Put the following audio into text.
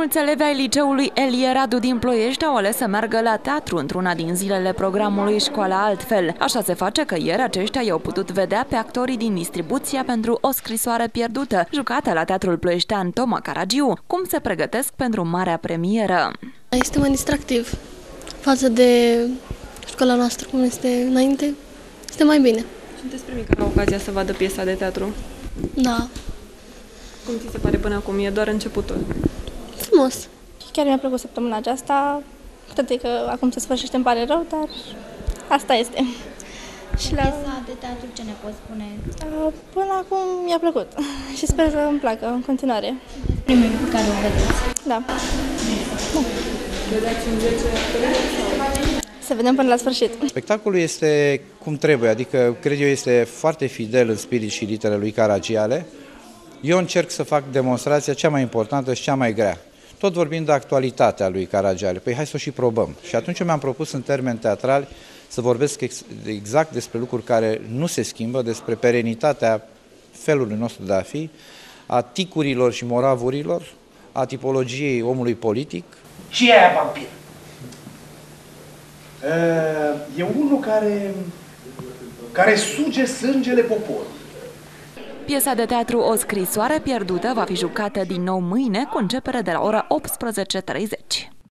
Mulți elevi ai liceului Elie Radu din Ploiești au ales să meargă la teatru într-una din zilele programului Școala Altfel. Așa se face că ieri aceștia i-au putut vedea pe actorii din Distribuția pentru O scrisoare pierdută, jucată la Teatrul Ploieștean Toma Caragiu, cum se pregătesc pentru marea premieră. Este mai distractiv față de școala noastră, cum este înainte, este mai bine. Sunteți primii care au ocazia să vadă piesa de teatru? Da. Cum ți se pare până acum? E doar începutul. Frumos. Chiar mi-a plăcut săptămâna aceasta, toate că acum se sfârșește îmi pare rău, dar asta este. Și la piesa de teatru ce ne poți spune? Până acum mi-a plăcut și sper să îmi placă în continuare. Primul pe care o vedeți? Da. Vedeți în 10 Să vedem până la sfârșit. Spectacolul este cum trebuie, adică cred eu este foarte fidel în spirit și literele lui Caragiale. Eu încerc să fac demonstrația cea mai importantă și cea mai grea. Tot vorbind de actualitatea lui Caragiale, păi hai să o și probăm. Și atunci eu mi-am propus în termeni teatrali să vorbesc exact despre lucruri care nu se schimbă, despre perenitatea felului nostru de a fi, a ticurilor și moravurilor, a tipologiei omului politic. Și e aia vampir. E unul care suge sângele poporului. Piesa de teatru O scrisoare pierdută va fi jucată din nou mâine, cu începere de la ora 18:30.